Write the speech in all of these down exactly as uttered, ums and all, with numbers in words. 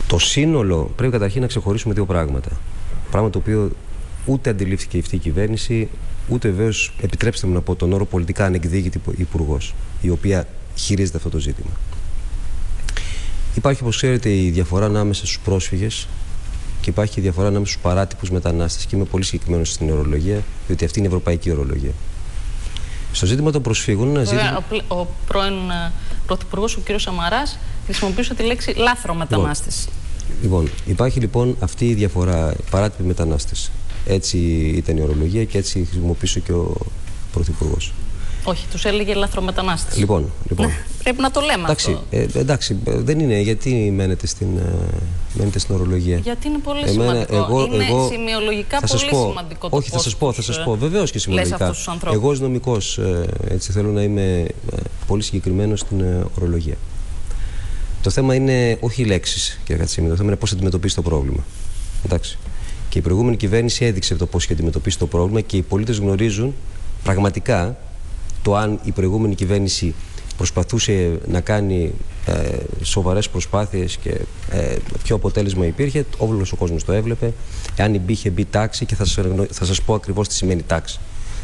Το σύνολο πρέπει καταρχήν να ξεχωρίσουμε δύο πράγματα. Πράγμα το οποίο ούτε αντιλήφθηκε αυτή η κυβέρνηση, ούτε βεβαίως, επιτρέψτε μου να πω τον όρο, πολιτικά ανεκδίκητη υπουργός, η οποία χειρίζεται αυτό το ζήτημα. Υπάρχει, όπως ξέρετε, η διαφορά ανάμεσα στους πρόσφυγες και υπάρχει και η διαφορά ανάμεσα στους παράτυπους μετανάστες. Και είμαι πολύ συγκεκριμένος στην ορολογία, διότι αυτή είναι η ευρωπαϊκή ορολογία. Στο ζήτημα των προσφύγων, ένα ζήτημα... Ο, ο πρώην πρωθυπουργός, ο κ. Σαμαράς, χρησιμοποιούσε τη λέξη λάθρο μετανάστες. Λοιπόν, λοιπόν, υπάρχει λοιπόν αυτή η διαφορά, παράτυποι μετανάστες. Έτσι ήταν η ορολογία και έτσι χρησιμοποιούσε και ο πρωθυπουργός. Όχι, τους έλεγε λάθρομετανάστες. Λοιπόν, λοιπόν. Πρέπει να το λέμε εντάξει, αυτό. Ε, εντάξει, δεν είναι. Γιατί μένετε στην, μένετε στην ορολογία? Γιατί είναι πολύ Εμένα, σημαντικό. Εγώ, είναι εγώ, σημειολογικά πολύ πω, σημαντικό το όχι, θα σας πω, θα σας πω. Βεβαίως και σημειολογικά. Εγώ ως νομικός, έτσι θέλω να είμαι πολύ συγκεκριμένος στην ορολογία. Το θέμα είναι όχι οι λέξεις, κύριε Κατσίμη, το θέμα είναι πώς αντιμετωπίσει το πρόβλημα. Εντάξει. Και η προηγούμενη κυβέρνηση έδειξε το πώς είχε αντιμετωπίσει το πρόβλημα και οι πολίτες γνωρίζουν πραγματικά το αν η προηγούμενη κυβέρνηση προσπαθούσε να κάνει ε, σοβαρές προσπάθειες και ε, ποιο αποτέλεσμα υπήρχε. Όλος ο κόσμος το έβλεπε. Εάν υπήρχε μπει τάξη, και θα σας, θα σας πω ακριβώς τι σημαίνει τάξη.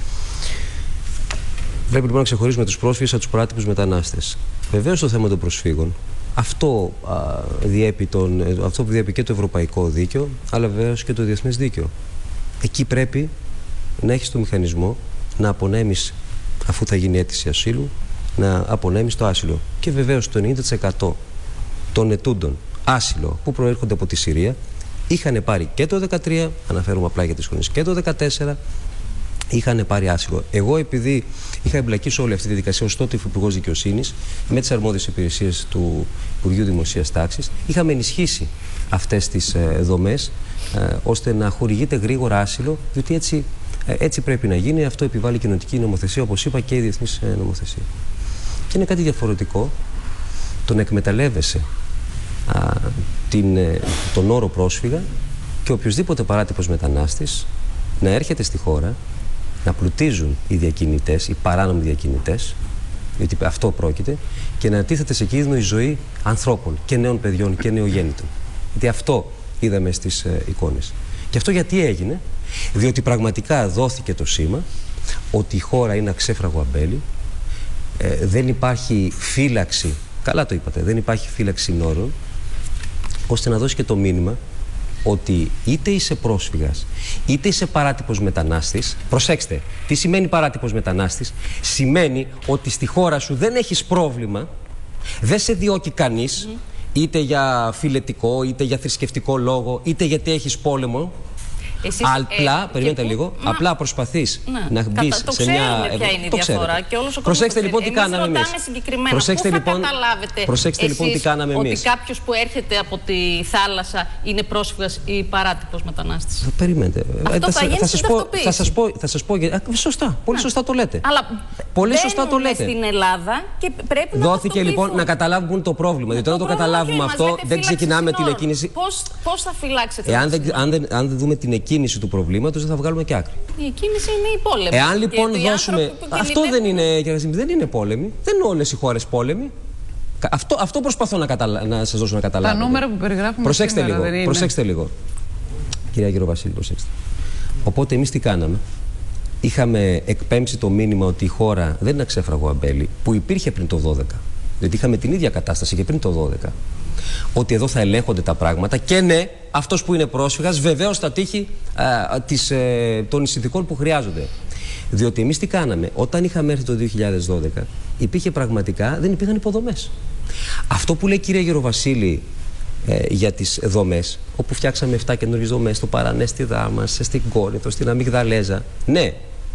Πρέπει λοιπόν να ξεχωρίσουμε τους πρόσφυγες από τους παράτυπους μετανάστες. Βεβαίως το θέμα των προσφύγων, αυτό, α, διέπει τον, αυτό διέπει και το ευρωπαϊκό δίκαιο, αλλά βεβαίως και το διεθνές δίκαιο. Εκεί πρέπει να έχεις το μηχανισμό να απονέμεις, αφού θα γίνει αίτηση ασύλου, να απονέμεις το άσυλο. Και βεβαίως το ενενήντα τοις εκατό των ετούντων άσυλο που προέρχονται από τη Συρία είχαν πάρει και το δεκατρία, αναφέρομαι απλά για τις χρονίες, και το δεκατέσσερα είχαν πάρει άσυλο. Εγώ, επειδή είχα εμπλακεί σε όλη αυτή τη δικασία ως τότε Υπουργός Δικαιοσύνης με τις αρμόδιες υπηρεσίες του Υπουργείου Δημοσίας Τάξης, είχαμε ενισχύσει αυτές τις ε, δομές ε, ώστε να χορηγείται γρήγορα άσυλο, διότι έτσι, ε, έτσι πρέπει να γίνει. Αυτό επιβάλλει η κοινοτική νομοθεσία, όπως είπα, και η διεθνής ε, νομοθεσία. Και είναι κάτι διαφορετικό το να εκμεταλλεύεσαι α, την, ε, τον όρο πρόσφυγα και οποιοδήποτε παράτυπος μετανάστης να έρχεται στη χώρα, να πλουτίζουν οι διακινητές, οι παράνομοι διακινητές, γιατί αυτό πρόκειται, και να τίθεται σε κίνδυνο η ζωή ανθρώπων και νέων παιδιών και νεογέννητων. Γιατί αυτό είδαμε στις ε, εικόνες. Και αυτό γιατί έγινε? Διότι πραγματικά δόθηκε το σήμα ότι η χώρα είναι αξέφραγο αμπέλι, ε, δεν υπάρχει φύλαξη, καλά το είπατε, δεν υπάρχει φύλαξη συνόρων, ώστε να δώσει και το μήνυμα ότι είτε είσαι πρόσφυγας, είτε είσαι παράτυπος μετανάστης. Προσέξτε, τι σημαίνει παράτυπος μετανάστης? Σημαίνει ότι στη χώρα σου δεν έχεις πρόβλημα, δεν σε διώκει κανείς, mm. είτε για φιλετικό, είτε για θρησκευτικό λόγο, είτε γιατί έχεις πόλεμο. Εσείς, απλά, ε, περιμένετε που, λίγο, μα, απλά προσπαθείς ναι, να μπεις κατα, σε μια... ποια είναι η το διαφορά και όλος ο Προσέξτε λοιπόν τι κάναμε εμείς. Προσέξτε Πού λοιπόν, θα καταλάβετε προσέξτε λοιπόν τι κάναμε εμείς. Ότι κάποιος που έρχεται από τη θάλασσα είναι πρόσφυγας ή παράτυπος μετανάστης? Περιμένετε. Αυτό θα, θα, γίνει θα, σας πω, θα σας πω, θα σας πω, σωστά, πολύ ναι. σωστά το λέτε. Αλλά πολύ σωστά το λέτε. Στην Ελλάδα και πρέπει να δόθηκε λοιπόν να καταλάβουμε το πρόβλημα. Διότι όταν το καταλάβουμε αυτό, δεν ξεκινάμε την εκκίνηση. Πώς θα φυλάξετε? Αν δεν δούμε την εκκίνηση του προβλήματος, δεν θα βγάλουμε και άκρη. Η εκκίνηση είναι η πόλεμη. Εάν λοιπόν δώσουμε. Αυτό δεν είναι, κύριε Κασίμη, δεν είναι πόλεμη. Δεν είναι όλες οι χώρες πόλεμοι. Αυτό, αυτό προσπαθώ να, καταλα... να σας δώσω να καταλάβετε. Τα νούμερα που περιγράφουμε. Προσέξτε σήμερα, λίγο. είναι. Προσέξτε λίγο. Κυρία Γεροβασίλη, προσέξτε. Οπότε εμείς τι κάναμε? Είχαμε εκπέμψει το μήνυμα ότι η χώρα δεν είναι αξέφραγο αμπέλι, που υπήρχε πριν το δώδεκα. Διότι είχαμε την ίδια κατάσταση και πριν το δώδεκα. Ότι εδώ θα ελέγχονται τα πράγματα και ναι, αυτός που είναι πρόσφυγας βεβαίως θα τύχει α, τις, ε, των συνθηκών που χρειάζονται. Διότι εμείς τι κάναμε? Όταν είχαμε έρθει το δύο χιλιάδες δώδεκα, υπήρχε πραγματικά, δεν υπήρχαν υποδομές. Αυτό που λέει η κυρία Γεροβασίλη ε, για τις δομές, όπου φτιάξαμε επτά καινούριες δομές στο Παρανέ, στη Δάμας, στην Κόρινθο, στην Αμυγδαλέζα. Ναι,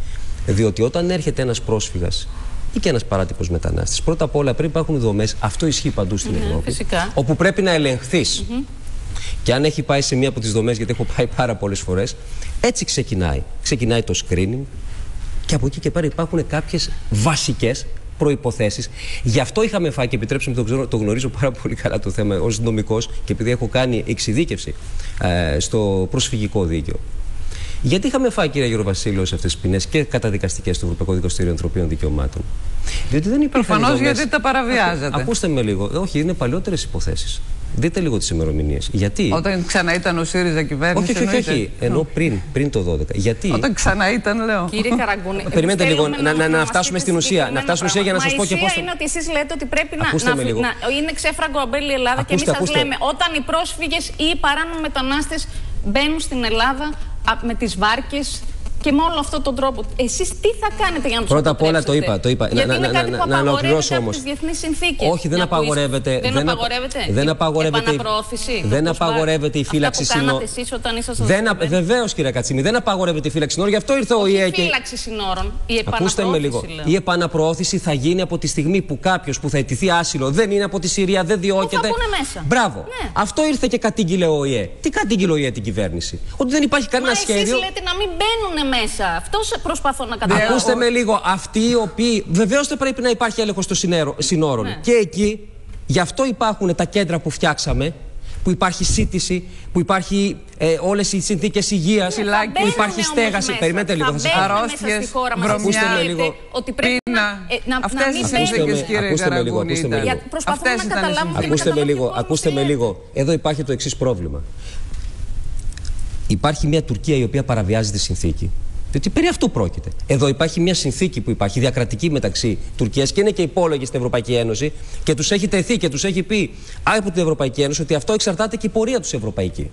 διότι όταν έρχεται ένας πρόσφυγας ή και ένας παράτυπος μετανάστης, πρώτα απ' όλα πρέπει να υπάρχουν δομές, αυτό ισχύει παντού στην ναι, Ευρώπη, φυσικά. όπου πρέπει να ελεγχθείς. Mm-hmm. Και αν έχει πάει σε μία από τις δομές, γιατί έχω πάει πάρα πολλές φορές, έτσι ξεκινάει. Ξεκινάει το screening και από εκεί και πέρα υπάρχουν κάποιες βασικές προϋποθέσεις. Γι' αυτό είχαμε φάει, και επιτρέψτε μου, το, το γνωρίζω πάρα πολύ καλά το θέμα ως νομικός και επειδή έχω κάνει εξειδίκευση ε, στο προσφυγικό δίκαιο. Γιατί είχαμε φάει, κύριε Γεροβασίλη, σε αυτές τις ποινές και καταδικαστικές του Ευρωπαϊκού Δικαστηρίου Ανθρωπίνων Δικαιωμάτων? Διότι δεν υπήρχαν. Προφανώς δομές... γιατί τα παραβιάζατε. Ακούστε με λίγο. Όχι, είναι παλιότερες υποθέσεις. Δείτε λίγο τις ημερομηνίες. Γιατί. Όταν ξανά ήταν ο ΣΥΡΙΖΑ κυβέρνηση. Όχι, όχι, όχι. όχι. Ενώ πριν, πριν το δώδεκα. Γιατί. Όταν ξανά ήταν, λέω. Κύριε Καραγκούνη, περιμένετε λίγο να, να, να φτάσουμε στην ουσία. Να φτάσουμε στην ουσία για να σας πω και πώς. Η ουσία είναι ότι εσείς λέτε ότι πρέπει να, να, να, να είναι ξέφραγκο αμπέλη η Ελλάδα. Ακούστε, και εμείς σας ακούστε. λέμε όταν οι πρόσφυγες ή οι παράνομοι μετανάστες μπαίνουν στην Ελλάδα με τις βάρκες. Και με όλο αυτόν τον τρόπο, εσείς τι θα κάνετε για να τους Πρώτα απ' όλα το είπα. Το είπα. Γιατί να, είναι να, κάτι να, που να ολοκληρώσω από όμως. τις διεθνείς συνθήκες. Όχι, δεν απαγορεύεται. Δεν, δεν απαγορεύεται. Δεν απαγορεύεται. Επαναπροώθηση. Δεν απαγορεύεται η φύλαξη συνόρων. Εσείς όταν ήσασταν Βεβαίως, κύριε Κατσίμη, δεν απαγορεύεται η φύλαξη συνόρων. Γι' αυτό ήρθε ο ΙΕ. Η φύλαξη συνόρων. Η Ακούστε με λίγο. Η επαναπροώθηση θα γίνει από τη στιγμή που κάποιος που θα αιτηθεί άσυλο δεν είναι από τη Συρία, δεν διώκεται. Θα πούνε μέσα. Μπράβο. Ναι. Αυτό ήρθε και κατήγγειλε ο ΙΕ. Τι κατήγγειλε ο ΙΕ την κυβέρνηση? Ότι δεν υπάρχει κανένα σχέδιο. Εσείς λέτε να μην μπαίνουν μέσα. Αυτό προσπαθώ να καταλάβω. Ακούστε με λίγο, αυτοί οι οποίοι. Βεβαίως δεν πρέπει να υπάρχει έλεγχος των συνόρων. Ναι. Και εκεί, γι' αυτό υπάρχουν τα κέντρα που φτιάξαμε, που υπάρχει σύντηση, που υπάρχει ε, όλες οι συνθήκες υγείας, ναι, που υπάρχει στέγαση. Περιμένετε λίγο, θα σας πω. Αρρώστιες, βρωμιά, ότι πρέπει πείνα. να, ε, αυτές να μην οι συνθήκες, κύριε ακούστε με λίγο, ακούστε με λίγο. Προσπαθούμε να καταλάβουμε. Ακούστε με λίγο, ακούστε με λίγο. Εδώ υπάρχει το εξής πρόβλημα. Υπάρχει μια Τουρκία η οποία παραβιάζει τη συνθήκη. Διότι περί αυτού πρόκειται. Εδώ υπάρχει μια συνθήκη που υπάρχει διακρατική μεταξύ Τουρκίας και είναι και υπόλογη στην Ευρωπαϊκή Ένωση και τους έχει τεθεί και τους έχει πει από την Ευρωπαϊκή Ένωση ότι αυτό εξαρτάται και η πορεία τους ευρωπαϊκή.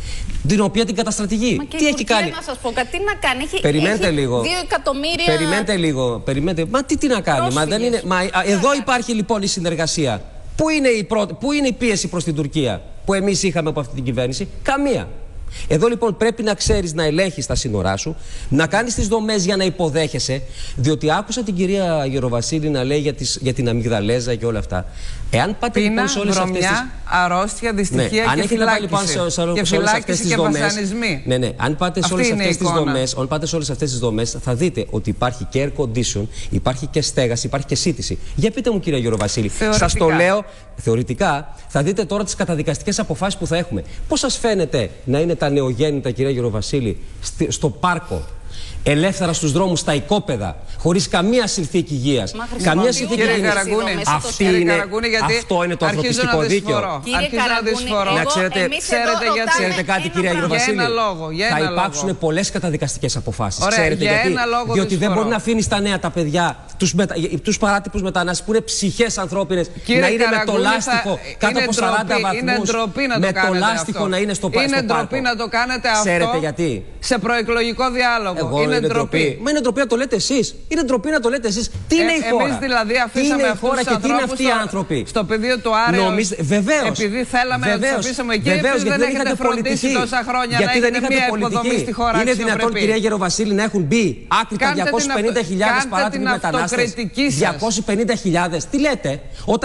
Την οποία την καταστρατηγεί. Μα και τι η έχει Τουρκία, κάνει. Να σας πω κάτι, τι να κάνει. Έχει, περιμένετε έχει λίγο. δύο εκατομμύρια. Περιμένετε λίγο. Περιμένετε. Μα τι, τι να κάνει. Μα δεν είναι... Μα, α, εδώ υπάρχει λοιπόν η συνεργασία. Πού είναι η, πρω... Πού είναι η πίεση προς την Τουρκία που εμείς είχαμε από αυτή την κυβέρνηση? Καμία. Εδώ λοιπόν πρέπει να ξέρεις να ελέγχεις τα σύνορά σου, να κάνεις τις δομές για να υποδέχεσαι, διότι άκουσα την κυρία Γεροβασίλη να λέει για, τις, για την αμυγδαλέζα και όλα αυτά. Εάν πάτε πείνα, λοιπόν σε όλες βρωμιά, αυτές τις... αρρώστια, δυστυχία ναι, και φυλάκιση. Λοιπόν, σε, σε, και σε όλες αυτές τις δομές, βασανισμοί. Ναι, ναι. Αν πάτε σε όλες αυτές τις δομές, αν πάτε σε όλες αυτές τις δομές, θα δείτε ότι υπάρχει και air condition, υπάρχει και στέγαση, υπάρχει και σύντηση. Για πείτε μου, κυρία Γεροβασίλη, σας το λέω θεωρητικά, θα δείτε τώρα τις καταδικαστικές αποφάσεις που θα έχουμε. Πώς σας φαίνεται να είναι τα νεογέννητα, κυρία Γεροβασίλη, στο πάρκο, ελεύθερα στους δρόμους, στα οικόπεδα, χωρίς καμία συνθήκη υγείας, καμία συνθήκη υγιεινής. Αυτή είναι, αυτό είναι το ανθρωπιστικό δίκαιο. Αρχίζω να δυσφορώ. Να ξέρετε, ξέρετε κάτι, κυρία Γεροβασίλη, θα υπάρξουν πολλές καταδικαστικές αποφάσεις. Ξέρετε γιατί? Διότι δεν μπορεί να αφήνει τα νέα τα παιδιά, τους παράτυπους μετανάστες που είναι ψυχές ανθρώπινες, να είναι με το λάστιχο κάτω από σαράντα βαθμούς, με το λάστιχο να είναι στο πάρκο. Είναι ντροπή να το κάνετε αυτό. Ξέρετε γιατί? Σε προεκλογικό διάλογο. Είναι ντροπή. Μα είναι ντροπή να το λέτε εσείς. Είναι ντροπή να το λέτε εσείς. Τι είναι η χώρα? Εμείς δηλαδή αφήσαμε αυτούς τους ανθρώπους στο πεδίο του Άρεος. Βεβαίως. Επειδή θέλαμε να τους αφήσουμε εκεί, επειδή δεν έχετε φροντίσει τόσα χρόνια να έχετε μια υποδομή στη χώρα. Είναι δυνατόν, κυρία Γεροβασίλη, να έχουν μπει άκρητα διακόσιες πενήντα χιλιάδες παράτυποι μετανάστες? διακόσιες πενήντα χιλιάδες. Τι λέτε?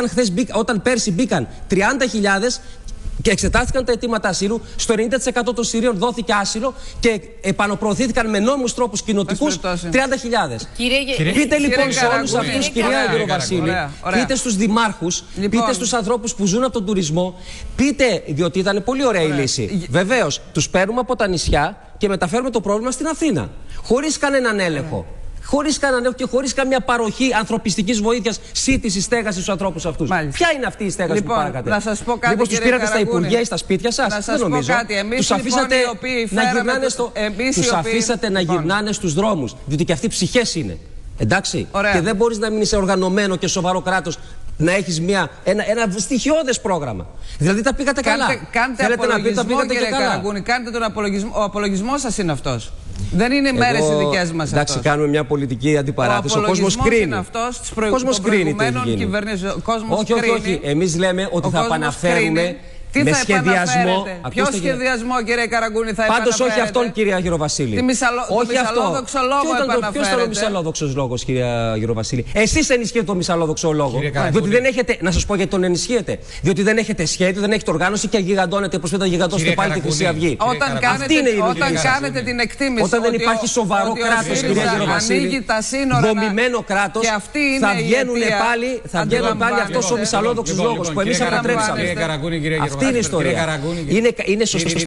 Όταν πέρσι μπήκαν τριάντα χιλιάδες και εξετάστηκαν τα αιτήματα ασύλου, στο ενενήντα τοις εκατό των Συρίων δόθηκε άσυλο και επαναπροωθήθηκαν με νόμιμους τρόπους κοινοτικούς τριάντα χιλιάδες. Πείτε λοιπόν σε όλους αυτούς, κυρία Γεροβασίλη, πείτε στους δημάρχους, πείτε στους ανθρώπους που ζουν από τον τουρισμό, πείτε, διότι ήταν πολύ ωραία η λύση. Βεβαίως, τους παίρνουμε από τα νησιά και μεταφέρουμε το πρόβλημα στην Αθήνα, χωρίς κανέναν έλεγχο. Χωρίς κανέναν και χωρίς καμία παροχή ανθρωπιστικής βοήθειας, σύντησης, στέγασης στους ανθρώπους αυτούς. Μάλιστα. Ποια είναι αυτή η στέγαση λοιπόν, που παρακάτε? Να σας πω κάτι. Μήπως τους πήρατε στα Υπουργεία ή στα σπίτια σας? Να σας δεν πω νομίζω. κάτι. Εμείς τους λοιπόν, αφήσατε οι οποίοι να γυρνάνε, στο... εμείς τους οποίοι... αφήσατε να λοιπόν. γυρνάνε στους δρόμους. Διότι και αυτοί ψυχές είναι. Εντάξει. Ωραία. Και δεν μπορείς να μείνεις σε οργανωμένο και σοβαρό κράτος να έχεις μια, ένα, ένα στοιχειώδες πρόγραμμα. Δηλαδή τα πήγατε κάντε, καλά. Κάντε Θέλετε να πείτε τα πήγατε κύριε και καλά. Καραγκούνη, κάντε τον απολογισμό. Ο απολογισμός σας είναι αυτός. Δεν είναι οι μέρες οι δικές μας. Εντάξει, αυτός. κάνουμε μια πολιτική αντιπαράθεση. Ο, ο κόσμος κρίνει. Είναι αυτός της προηγου... προηγουμένων κυβερνήσεων. Όχι, όχι, όχι. Εμείς λέμε ότι θα επαναφέρουμε. Τι με θα σχεδιασμό. Ποιο σχεδιασμό, κύριε Καραγκούνη, θα Πάντως όχι αυτόν, κυρία Γεροβασίλη. Τη μισαλο... Όχι το μισαλόδοξο λόγο επαναφέρετε. Ποιος ήταν ο μισαλόδοξος λόγος, κυρία Γεροβασίλη? Εσείς ενισχύετε το μισαλόδοξο λόγο. Διότι δεν έχετε, να σας πω γιατί τον ενισχύετε. Διότι δεν έχετε σχέδιο, δεν έχετε οργάνωση και γιγαντώνετε, προσπαθείτε να γιγαντώσετε πάλι τη Χρυσή Αυγή. Όταν κάνετε την εκτίμηση. Όταν δεν υπάρχει σοβαρό κράτος, κυρία Γεροβασίλη, δομημένο κράτος, θα βγαίνουν πάλι αυτός ο μισαλόδοξος λόγος που εμείς ανατρέψαμε. Αυτή είναι η ιστορία. Είναι σωστό.